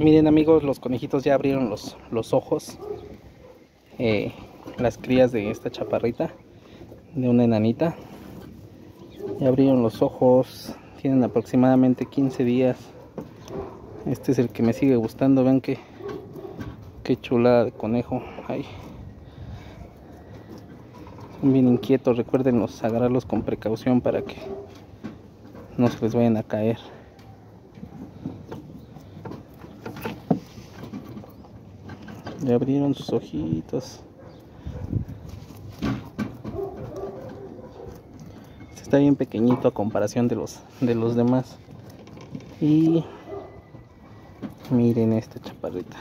Miren amigos, los conejitos ya abrieron los ojos. Las crías de esta chaparrita, de una enanita, ya abrieron los ojos. Tienen aproximadamente 15 días. Este es el que me sigue gustando. Vean qué chulada de conejo. Ay. Son bien inquietos. Recuerden agarrarlos con precaución para que no se les vayan a caer. Ya abrieron sus ojitos. Este está bien pequeñito a comparación de los demás. Y miren esta chaparrita.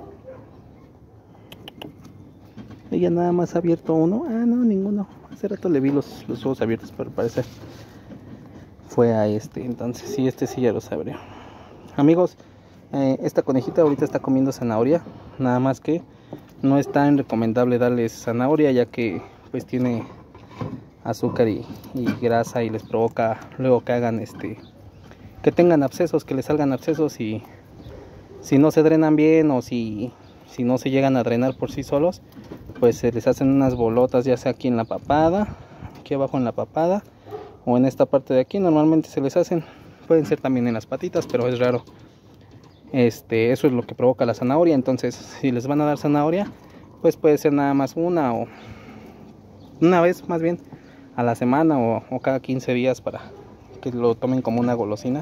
Ella nada más ha abierto uno. Ah, no, ninguno. Hace rato le vi los ojos abiertos, pero al parecer fue a este. Entonces sí, este sí ya los abrió. Amigos, esta conejita ahorita está comiendo zanahoria. Nada más que no es tan recomendable darles zanahoria, ya que pues tiene azúcar y grasa, y les provoca luego que hagan que tengan abscesos, que les salgan abscesos, y si no se drenan bien, o si no se llegan a drenar por sí solos, pues se les hacen unas bolotas, ya sea aquí en la papada, aquí abajo en la papada, o en esta parte de aquí. Normalmente se les hacen, pueden ser también en las patitas, pero es raro. Eso es lo que provoca la zanahoria. Entonces, si les van a dar zanahoria, pues puede ser nada más una vez más bien a la semana, o cada 15 días, para que lo tomen como una golosina,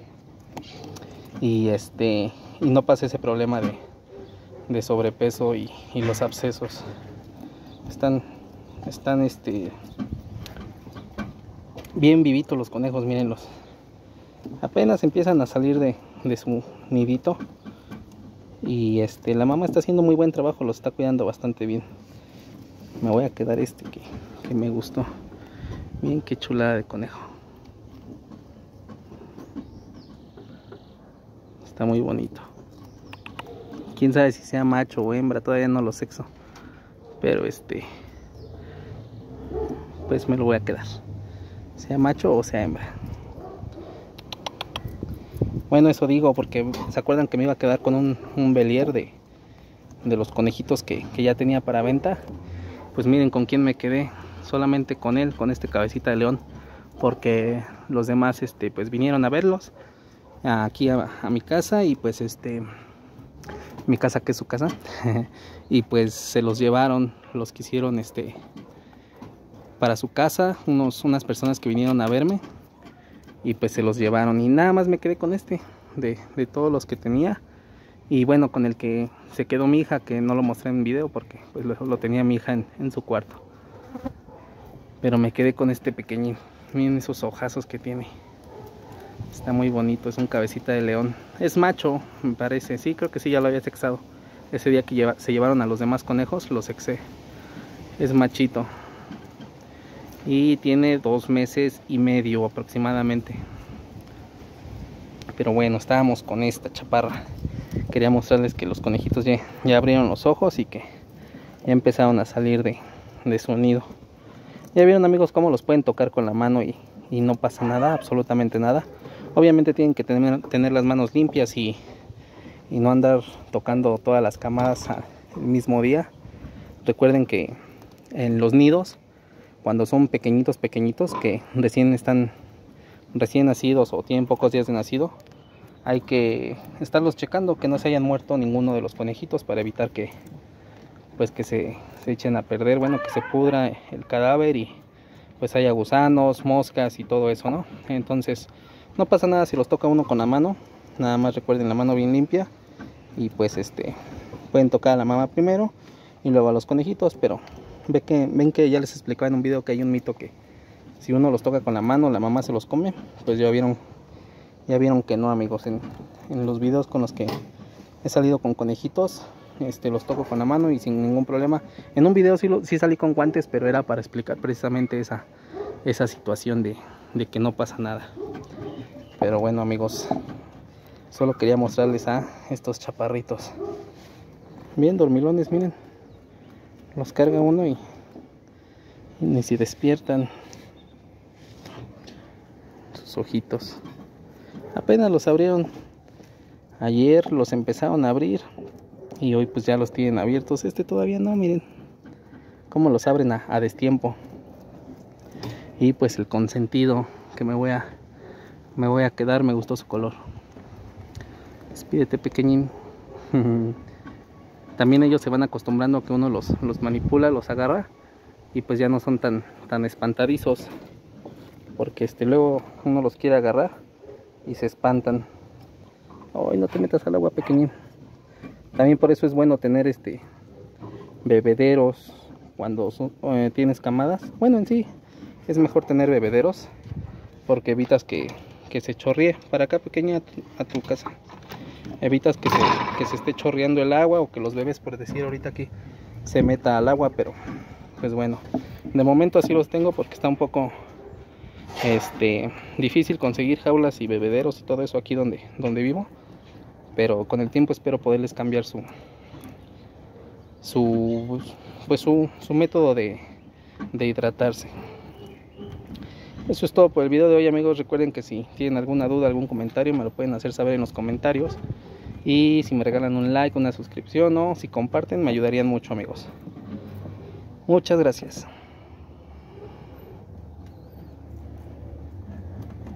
y no pase ese problema de sobrepeso y los abscesos. Están bien vivitos los conejos, mírenlos. Apenas empiezan a salir de su nidito, y la mamá está haciendo muy buen trabajo, los está cuidando bastante bien. Me voy a quedar que me gustó. Miren qué chulada de conejo. Está muy bonito. Quién sabe si sea macho o hembra, todavía no lo sexo, pero pues me lo voy a quedar, sea macho o sea hembra. Bueno, eso digo porque se acuerdan que me iba a quedar con un Bélier de los conejitos que ya tenía para venta. Pues miren con quién me quedé. Solamente con él, con este cabecita de león, porque los demás pues vinieron a verlos aquí a mi casa, y pues mi casa, que es su casa, y pues se los llevaron, los quisieron para su casa, unas personas que vinieron a verme, y pues se los llevaron, y nada más me quedé con de todos los que tenía. Y bueno, con el que se quedó mi hija, que no lo mostré en video porque pues lo tenía mi hija en su cuarto, pero me quedé con este pequeñín. Miren esos ojazos que tiene, está muy bonito. Es un cabecita de león, es macho me parece, sí, creo que sí, ya lo había sexado ese día que se llevaron a los demás conejos, lo sexé. Es machito y tiene 2 meses y medio aproximadamente. Pero bueno, estábamos con esta chaparra. Quería mostrarles que los conejitos ya abrieron los ojos y que ya empezaron a salir de su nido. Ya vieron amigos cómo los pueden tocar con la mano y no pasa nada, absolutamente nada. Obviamente tienen que tener las manos limpias y no andar tocando todas las camadas el mismo día. Recuerden que en los nidos, cuando son pequeñitos, que recién nacidos o tienen pocos días de nacido, hay que estarlos checando que no se hayan muerto ninguno de los conejitos, para evitar que se echen a perder, bueno, que se pudra el cadáver y pues haya gusanos, moscas y todo eso, ¿no? Entonces no pasa nada si los toca uno con la mano. Nada más recuerden la mano bien limpia, y pues pueden tocar a la mamá primero y luego a los conejitos. Pero ven que ya les explicaba en un video que hay un mito que si uno los toca con la mano, la mamá se los come. Pues ya vieron que no, amigos. En los videos con los que he salido con conejitos, los toco con la mano y sin ningún problema. En un video sí salí con guantes, pero era para explicar precisamente esa situación de que no pasa nada. Pero bueno amigos, solo quería mostrarles a estos chaparritos bien dormilones. Miren, los carga uno y ni si despiertan. Sus ojitos apenas los abrieron Ayer los empezaron a abrir y hoy pues ya los tienen abiertos. Este todavía no, miren cómo los abren a destiempo. Y pues el consentido que me voy a quedar, me gustó su color. Despídete, pequeñín. También ellos se van acostumbrando a que uno los manipula, los agarra y pues ya no son tan espantadizos, porque luego uno los quiere agarrar y se espantan. Ay, no te metas al agua, pequeñín. También por eso es bueno tener bebederos cuando tienes camadas. Bueno, en sí es mejor tener bebederos porque evitas que se chorree. Para acá, pequeña, a tu casa. Evitas que se esté chorreando el agua o que los bebés, por decir ahorita, aquí se meta al agua. Pero pues bueno, de momento así los tengo porque está un poco difícil conseguir jaulas y bebederos y todo eso aquí donde vivo. Pero con el tiempo espero poderles cambiar su método de hidratarse. Eso es todo por el video de hoy, amigos. Recuerden que si tienen alguna duda, algún comentario, me lo pueden hacer saber en los comentarios. Y si me regalan un like, una suscripción o si comparten, me ayudarían mucho, amigos. Muchas gracias.